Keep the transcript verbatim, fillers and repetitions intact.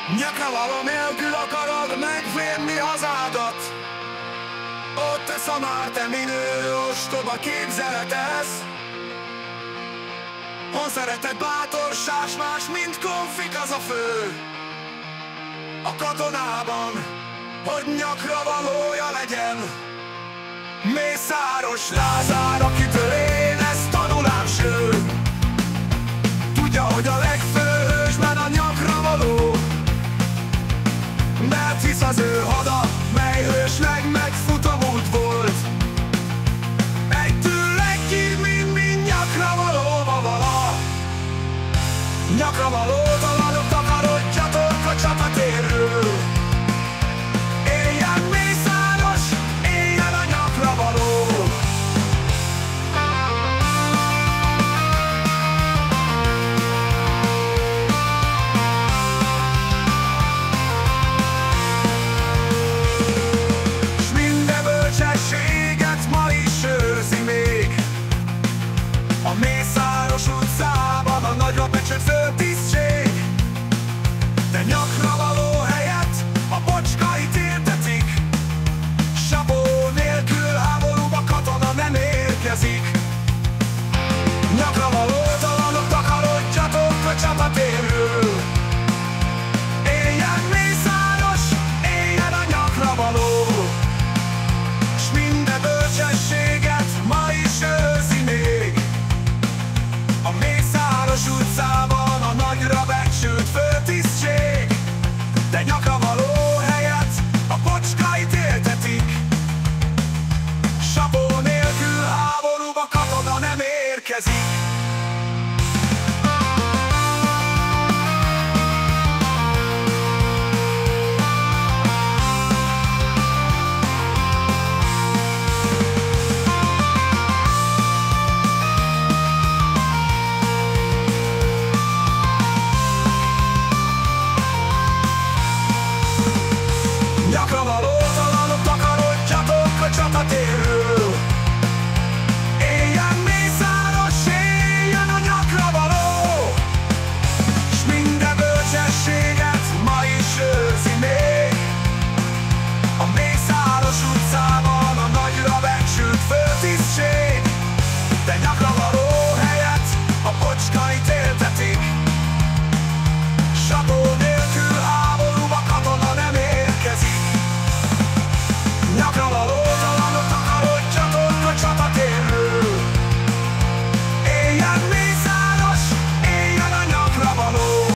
Nyakavaló nélkül akarod megvédni hazádat. Ott tesz a már te minő ostoba képzeletez. Hon szeretett bátorság, más, mint konfik az a fő a katonában, hogy nyakra valója legyen. Mészáros Lázár, akitől én ezt tanulám, ső tudja, hogy a legfőbb hősben a nyakra való, mert hisz az ő hada, mely hősleg megfutamult volt. Egy tőleg ki, mint mind nyakra valóba vala. Nyakra valótalanok, takarodjatok a csapatérről. Éljen Mészáros, éljen a nyakra való. S minden bölcsességet ma is őrzi még a Mészáros utcában a nagyra becsült főtisztség. De nyakra való helyett a bocskait éltetik. Sapó nélkül háborúba katona nem érkezik. Nyakra valótalanok, takarodjatok a csapatérről. Éljen Mészáros, éljen a nyakra való. S minden bölcsességet ma is őrzi még a